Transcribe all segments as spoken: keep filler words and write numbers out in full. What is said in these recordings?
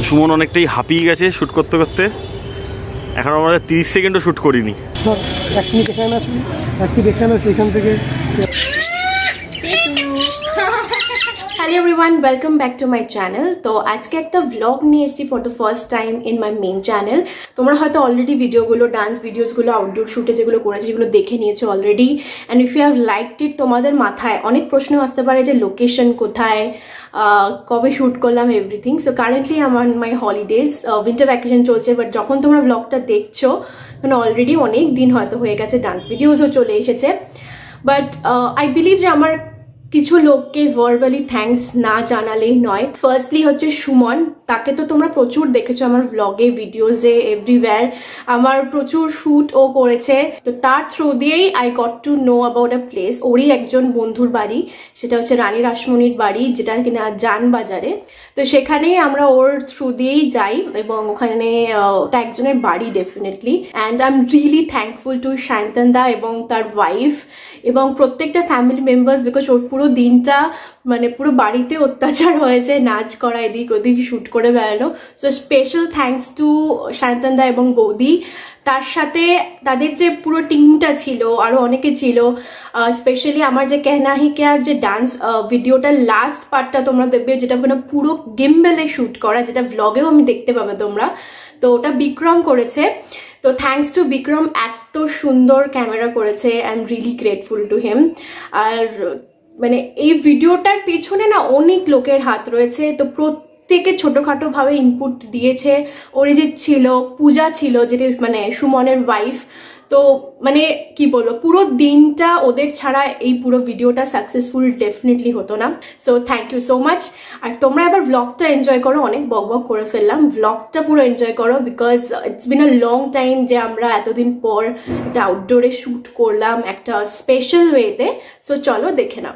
সুমন অনেকটাই হাঁপিয়ে গেছে শ্যুট করতে করতে। এখন আমরা তিরিশ সেকেন্ডও শ্যুট করিনি। এক মিনিট এখানে আসবি, এক মিনিট এখানে আসলে এখান থেকে। Hello everyone, welcome back to my channel. তো আজকে একটা vlog নিয়ে এসেছি for the first time in my main channel. তোমরা হয়তো অলরেডি ভিডিওগুলো, ডান্স ভিডিওসগুলো, আউটডোর শুটে যেগুলো করেছি সেগুলো দেখে নিয়েছো already. And if you have liked it, তোমাদের মাথায় অনেক প্রশ্ন আসতে পারে যে লোকেশন কোথায়, কবে শ্যুট করলাম, এভরিথিং। সো কারেন্টলি আমার মাই হলিডেজ, উইন্টার ভ্যাকেশন চলছে, বাট যখন তোমরা ব্লগটা দেখছো মানে অলরেডি অনেক দিন হয়তো হয়ে গেছে, ডান্স ভিডিওসও চলে এসেছে। বাট আই বিলিভ যে আমার কিছু লোককে ভার্বালি থ্যাঙ্কস না জানালেই নয়। ফার্স্টলি হচ্ছে সুমন, তাকে তো তোমরা প্রচুর দেখেছো আমার ব্লগে, ভিডিওসে, এভরিওয়্যার। আমার প্রচুর শ্যুট ও করেছে, তো তার থ্রু দিয়েই I got to know about a place. ওরই একজন বন্ধুর বাড়ি, সেটা হচ্ছে রানী রাসমণির বাড়ি, যেটা কিনা জানবাজারে। তো সেখানেই আমরা ওর থ্রু দিয়েই যাই এবং ওখানে ওটা একজনের বাড়ি definitely. And I am really thankful to Shantan da এবং তার ওয়াইফ এবং প্রত্যেকটা ফ্যামিলি মেম্বার্স, বিকজ ওর পুরো দিনটা মানে পুরো বাড়িতে অত্যাচার হয়েছে, নাচ করা, এদিক ওদিক শ্যুট করে বেড়ানো। So special thanks to Shantan da এবং বৌদি। তার সাথে তাদের যে পুরো টিমটা ছিল, আরও অনেকে ছিল, স্পেশালি আমার যে কেহনা হি কেয়ার যে ডান্স ভিডিওটার লাস্ট পার্টটা তোমরা দেখবে, যেটা পুরো গিম্বেলে শ্যুট করা, যেটা ভ্লগেও আমি দেখতে পাবে তোমরা। তো ওটা বিক্রম করেছে। তো থ্যাঙ্কস টু বিক্রম, এত সুন্দর ক্যামেরা করেছে। I am really grateful to him. আর মানে এই ভিডিওটার পিছনে না অনেক লোকের হাত রয়েছে। তো প্রত্যেকে ছোটোখাটো ভাবে ইনপুট দিয়েছে। অরিজিৎ ছিল, পূজা ছিল, যেটি মানে সুমনের ওয়াইফ। তো মানে কি বলবো, পুরো দিনটা ওদের ছাড়া এই পুরো ভিডিওটা সাকসেসফুল ডেফিনেটলি হতো না। So thank you so much. আর তোমরা এবার ভ্লগটা এনজয় করো। অনেক বক বক করে ফেললাম, ভ্লগটা পুরো এনজয় করো, because it's been a long time যে আমরা এতদিন পর একটা আউটডোরে শ্যুট করলাম একটা স্পেশাল ওয়েতে। সো চলো দেখে নাও।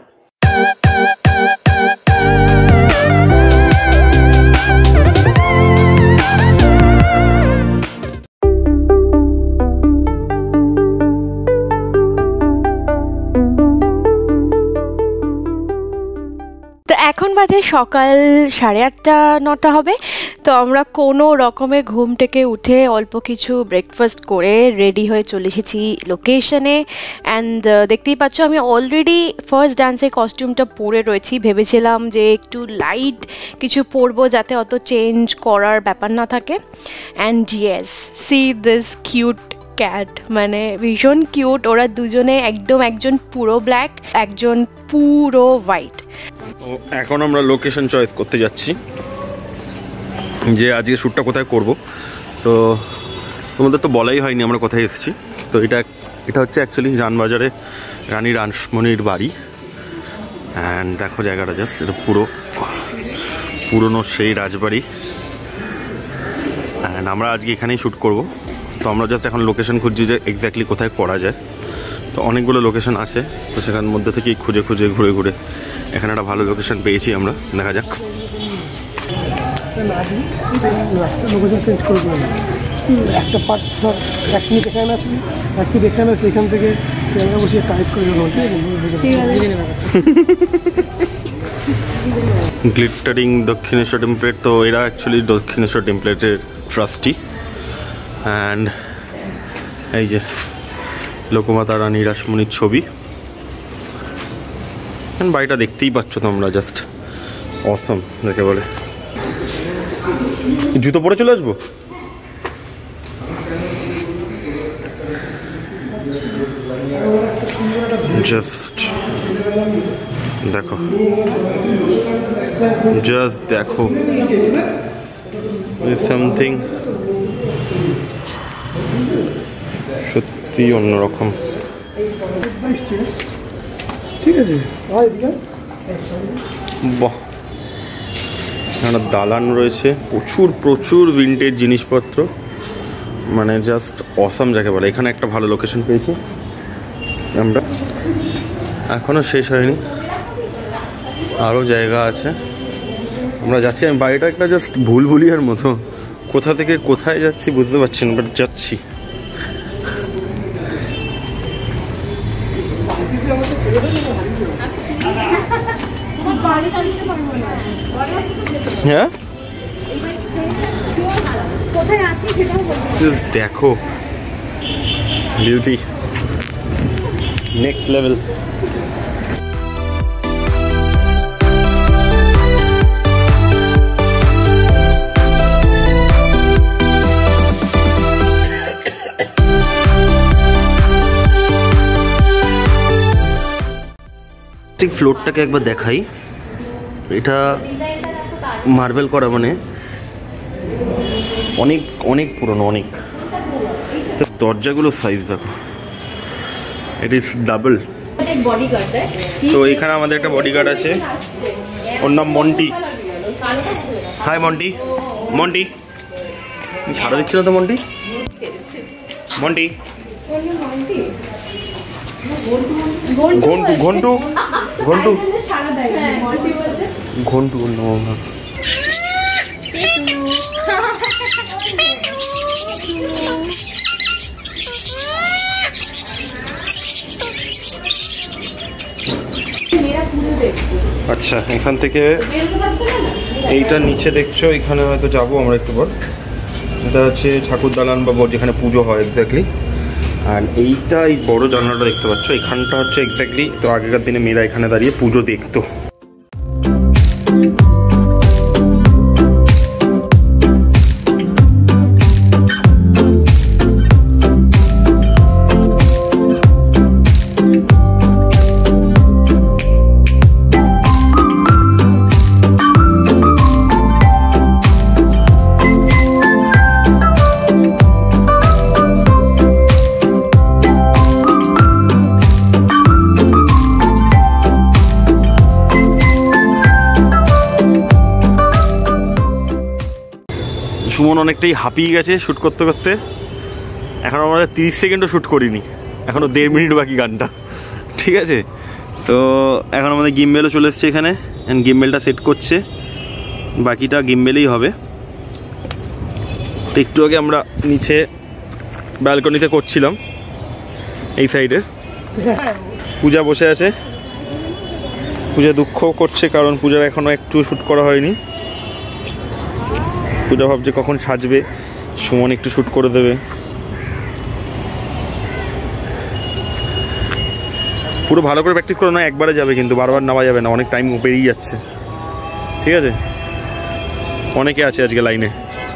এখন বাজে সকাল সাড়ে আটটা নটা হবে। তো আমরা কোনো রকমে ঘুম থেকে উঠে অল্প কিছু ব্রেকফাস্ট করে রেডি হয়ে চলে এসেছি লোকেশনে। অ্যান্ড দেখতেই পাচ্ছ আমি অলরেডি ফার্স্ট ডান্সের কস্টিউমটা পরে রয়েছি। ভেবেছিলাম যে একটু লাইট কিছু পরবো যাতে অত চেঞ্জ করার ব্যাপার না থাকে। And yes, see this cute cat, মানে ভীষণ কিউট। ওরা দুজনে একদম, একজন পুরো ব্ল্যাক, একজন পুরো হোয়াইট। এখন আমরা লোকেশন চয়েস করতে যাচ্ছি যে আজকে শ্যুটটা কোথায় করব। তো তোমাদের তো বলাই হয়নি আমরা কোথায় এসেছি। তো এটা এটা হচ্ছে অ্যাকচুয়ালি জানবাজারে রানী রাসমণির বাড়ি। অ্যান্ড দেখো জায়গাটা জাস্ট, এটা পুরো পুরনো সেই রাজবাড়ি। অ্যান্ড আমরা আজকে এখানেই শ্যুট করব। তো আমরা জাস্ট এখন লোকেশন খুঁজছি যে এক্স্যাক্টলি কোথায় করা যায়। তো অনেকগুলো লোকেশন আছে, তো সেখানের মধ্যে থেকেই খুঁজে খুঁজে ঘুরে ঘুরে এখানে একটা ভালো লোকেশন পেয়েছি আমরা। দেখা যাক। লোকেশন চেঞ্জ করে দিলাম, একটা পার্ট ধর এক মিনিট এখানে আসবি, এক মিনিট এখানে আসলে এখান থেকে ক্যামেরা বসিয়ে টাইপ করে দেবো। ঠিক আছে, গ্লিটারিং দক্ষিণেশ্বর টেমপ্লেট। তো এরা অ্যাকচুয়ালি দক্ষিণেশ্বর টেমপ্লেটের ট্রাস্টি। অ্যান্ড এই যে লোকমাতা রানী রাসমণির ছবি। বাড়িটা দেখতেই পাচ্ছ তোমরা, জাস্ট অসম যাকে বলে। জুতো পরে চলে আসবো। জাস্ট দেখো, জাস্ট দেখো, সামথিং সত্যি অন্যরকম। ঠিক আছে, বাহ, এখানে দালান রয়েছে, প্রচুর প্রচুর ভিন্টেজ জিনিসপত্র, মানে জাস্ট অসাম যাকে বলে। এখানে একটা ভালো লোকেশন পেয়েছি আমরা। এখনও শেষ হয়নি, আরও জায়গা আছে। আমরা যাচ্ছি, আমি বাড়িটা একটা জাস্ট ভুলভুলিয়ার মতো, কোথা থেকে কোথায় যাচ্ছি বুঝতে পারছি না, বাট যাচ্ছি। হ্যাঁ কোথায় আছি সেটাও বলতে জাস্ট দেখো বিউটি নেক্সট লেভেল। ঠিক ফ্লোরটাকে একবার দেখাই। এটা মার্বেল করা, মানে অনেক অনেক পুরনো, অনেক। দরজাগুলো সাইজ দেখো, ইট ইজ ডাবল। তো এখানে আমাদের একটা বডিগার্ড আছে, ওর নাম মন্টি। হাই মন্টি। মন্টি ছাড়া দিচ্ছি না তো মন্টি। মন্টি ঘন্টু ঘন্টু ঘন্টু ঘন্টু আচ্ছা, এখান থেকে এইটা নিচে দেখছো, এখানে হয়তো যাবো আমরা একটু পর। এটা হচ্ছে ঠাকুর দালান বা যেখানে পুজো হয় এক্স্যাক্টলি। আর এইটা এই বড় জানলাটা দেখতে পাচ্ছ, এখানটা হচ্ছে এক্স্যাক্টলি তো আগেকার দিনে মেয়েরা এখানে দাঁড়িয়ে পুজো দেখতো। সুমন অনেকটাই হাঁপিয়ে গেছে শ্যুট করতে করতে। এখন আমরা তিরিশ সেকেন্ডও শ্যুট করিনি, এখনও দেড় মিনিট বাকি গানটা, ঠিক আছে? তো এখন আমাদের গিম্বেলও চলে এসছে এখানে, গিম্বেলটা সেট করছে, বাকিটা গিম্বেলেই হবে। তো একটু আগে আমরা নিচে ব্যালকনিতে করছিলাম এই সাইডে। পূজা বসে আছে, পূজা দুঃখ করছে কারণ পূজার এখনও একটু শ্যুট করা হয়নি। পূজা ভাবছে কখন সাজবে, সুমন একটু শ্যুট করে দেবে। পুরো ভালো করে প্র্যাকটিস করো না, একবারে যাবে কিন্তু বারবার নামা যাবে না, অনেক টাইম পেরিয়ে যাচ্ছে, ঠিক আছে? অনেকে আছে আজকে লাইনে।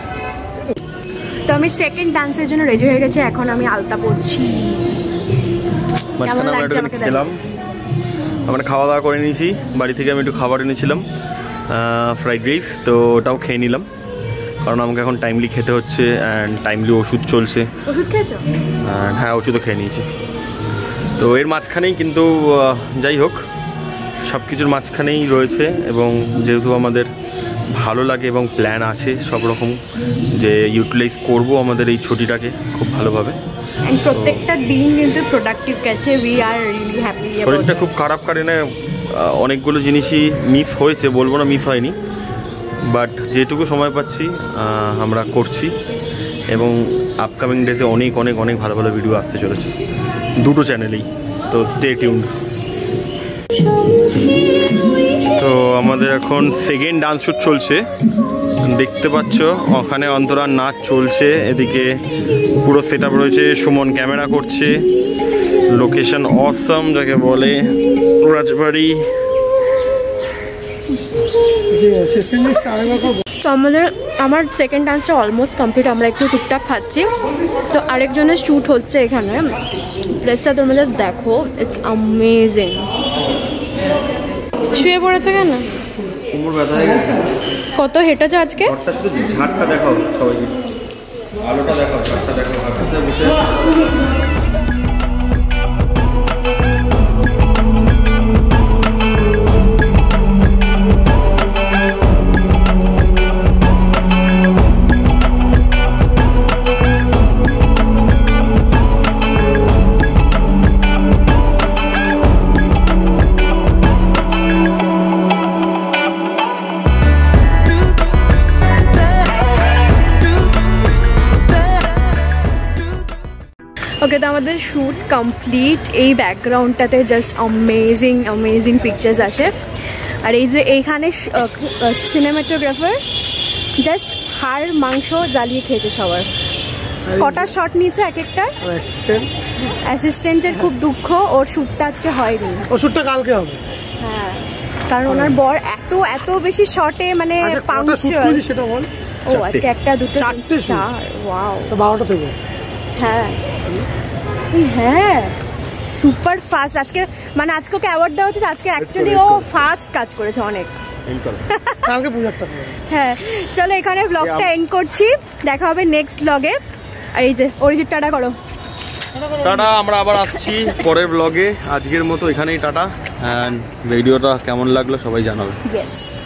তো আমি সেকেন্ড ডান্সের জন্য রেডি হয়ে গেছি, এখন আমি আলতা পরছি। মাঝখানে আমরা একটু খেলাম, আমরা খাওয়া দাওয়া করে নিয়েছি, বাড়ি থেকে আমি একটু খাবার এনেছিলাম ফ্রাইড রাইস, তো ওটাও খেয়ে নিলাম কারণ আমাকে এখন টাইমলি খেতে হচ্ছে অ্যান্ড টাইমলি ওষুধ চলছে। ওষুধ খেয়েছো? হ্যাঁ, ওষুধও খেয়ে নিয়েছি। তো এর মাঝখানেই কিন্তু যাই হোক সব কিছুর মাঝখানেই রয়েছে, এবং যেহেতু আমাদের ভালো লাগে এবং প্ল্যান আছে সব রকম যে ইউটিলাইজ করব আমাদের এই ছুটিটাকে খুব ভালোভাবে। প্রত্যেকটা দিন কিন্তু প্রোডাক্টিভ গেছে, উই আর রিয়েলি হ্যাপি। শরীরটা খুব খারাপ কারণে অনেকগুলো জিনিসই মিস হয়েছে, বলবো না মিস হয়নি, বাট যেটুকু সময় পাচ্ছি আমরা করছি, এবং আপকামিং ডেজে অনেক অনেক অনেক ভালো ভালো ভিডিও আসতে চলেছে দুটো চ্যানেলেই, তো স্টে টিউনড। তো আমাদের এখন সেকেন্ড ডান্স শ্যুট চলছে, দেখতে পাচ্ছ ওখানে অন্তরার নাচ চলছে, এদিকে পুরো সেট আপ রয়েছে, সুমন ক্যামেরা করছে, লোকেশন অসম যাকে বলে রাজবাড়ি। তো আমাদের আমার সেকেন্ড ডান্সটা অলমোস্ট কমপ্লিট, আমরা একটু টুকটাক খাচ্ছি। তো আরেকজনের শ্যুট হচ্ছে এখানে, প্লেসটা তোমরা জাস্ট দেখো, ইটস অ্যামেজিং। শুয়ে পড়েছে কেন? কত হেঁটেছো আজকে? ঝাড়টা দেখাও সবাইকে, আলোটা দেখাও, ঝাড়টা দেখাও, হাতে বসে ওকে। তো আমাদের শ্যুট কমপ্লিট, এই ব্যাকগ্রাউন্ডটাতে জাস্ট অ্যামেজিং অ্যামেজিং পিকচার্স আছে। আর এই যে এইখানে সিনেমাটোগ্রাফার জাস্ট হাড় মাংস জ্বালিয়ে খেয়েছে সবার। কটা শট নিয়েছো এক একটা? অ্যাসিস্ট্যান্ট অ্যাসিস্ট্যান্টের খুব দুঃখ, ওর শ্যুটটা আজকে হয়নি। ও শ্যুটটা কালকে হবে। হ্যাঁ, কারণ ওনার বর এত এত বেশি শটে মানে পাংচুয়াল। সেটা বল। ও আজকে একটা দুটো চারটে চার, ওয়াও। তো বারোটা থেকে। হ্যাঁ হ্যাঁ, সুপার ফাস্ট আজকে, মানে আজকে ওকে অ্যাওয়ার্ড দেওয়া হচ্ছে। আজকে অ্যাকচুয়ালি ও ফাস্ট কাজ করেছে অনেক। কালকে পূজারটা করে। হ্যাঁ, চলো এখানে ব্লগটা এন্ড করছি, দেখা হবে নেক্সট ব্লগে। আর এই যে অরিজিৎ টাটা করো। টাটা, আমরা আবার আসছি পরের ব্লগে। আজকের মতো এখানেই টাটা। অ্যান্ড ভিডিওটা কেমন লাগলো সবাই জানাবে। ইয়েস।